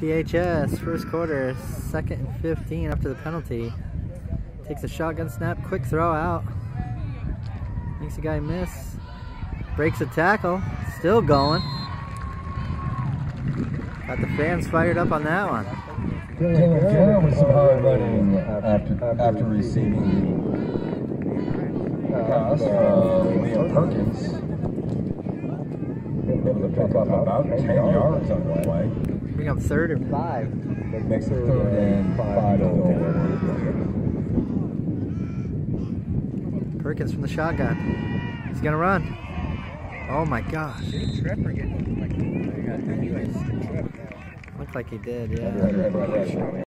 PHS, first quarter, 2nd and 15 after the penalty. Takes a shotgun snap, quick throw out. Makes the guy miss. Breaks a tackle, still going. Got the fans fired up on that one. Taylor with some hard running after receiving the pass from Liam Perkins. Able to pick up about 10 yards on the play. Bring up 3rd and 5. Makes it 3rd and 5 to go. Perkins from the shotgun. He's gonna run. Oh my gosh. Looked like he did, yeah.